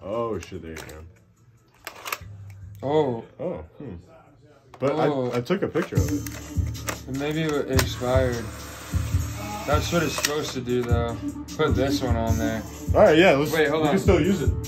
Oh shit, there you go. Oh. Oh. But I took a picture of it. Maybe it expired. That's what it's supposed to do, though. Put this one on there. All right, yeah. Let's, Wait, hold on. We can still use it.